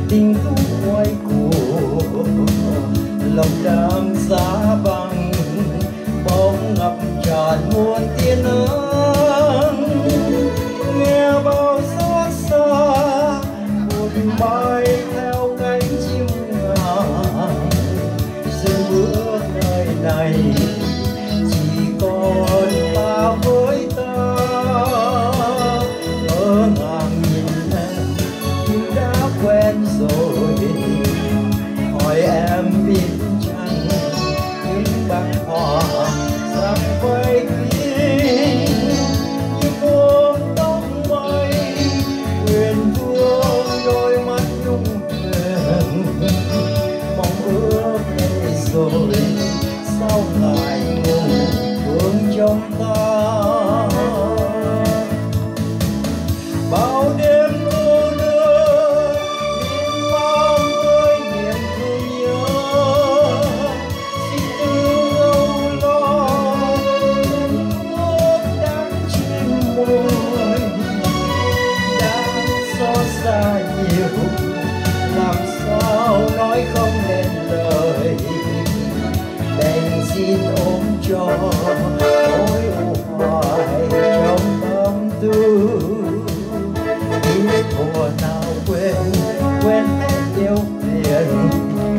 tình thu quay cuồng, lòng đang giá băng bóng ngập tràn muôn tia nắng. Nghe bao xót xa buồn bay theo cánh chim ngàn, dừng bước nơi này chỉ còn ta với ta. Ngỡ ngàng nhìn em như đã quen rồi, hỏi em biết chăng những băng hoa rằng vây kín như buông tóc mây, quyền vương đôi mắt nhung huyền. Mong ước đây rồi sao ngại ngùng vương trong ta. Bao đêm cô đơn miên man với niềm thương nhớ, xin tư âu lo ước đang trên môi. Đã xót xa nhiều làm sao nói không nên lời, đành xin ôm cho nỗi u hoài trong tâm tư. Biết thuở nào quên hết yêu phiền,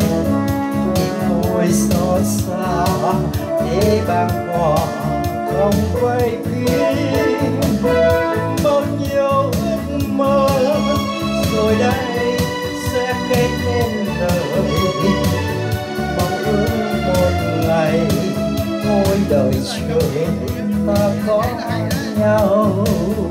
thôi xót xa để bàng hoàng không quay phim. Bao nhiêu ước mơ rồi đây sẽ kết nên lời, mong ước một ngày thôi đời chờ ta có nhau.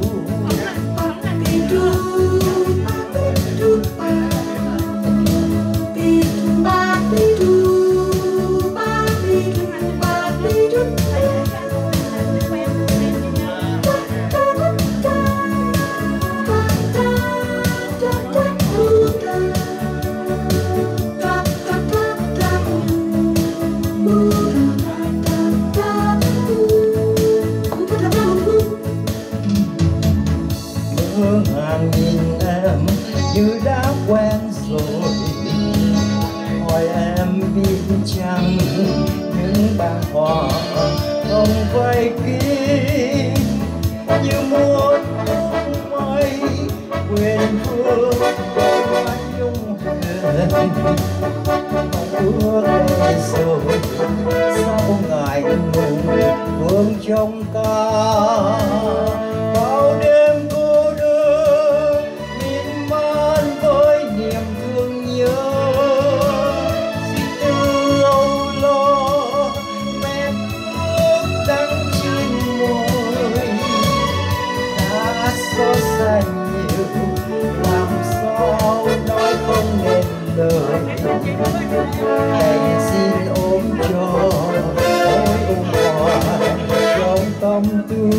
Ngỡ ngàng nhìn em như đã quen rồi, hỏi em biết chăng những bàng hoa không vây kín như muôn bóng mây, quyền vương đôi mắt nhung huyền. Mong ước đây rồi sao ngại ngùng vương trong ta. Bao đêm cô đơn miên man với niềm thương nhớ, xin tư âu lo mẹ ước đắng trên môi. Đã xót xa nhiều làm sao nói không nên lời, đành xin ôm cho nỗi u hoài trong tâm tư.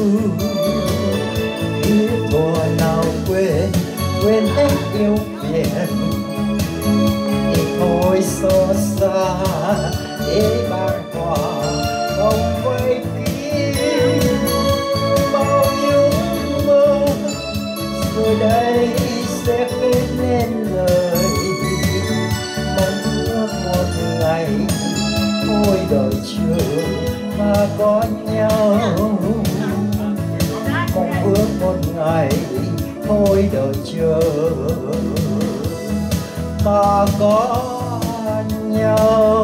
Biết thuở nào quên hết yêu phiền, thì thôi xót xa để bàng hoàng không vây kín. Bao nhiêu mơ rồi đây sẽ kết nên lời, mong ước một ngày thôi đời chờ mà có nhau. Mong ước một ngày thôi đời chờ ta có nhau.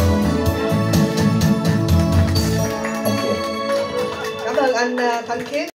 Cảm ơn anh Thanh Khiet.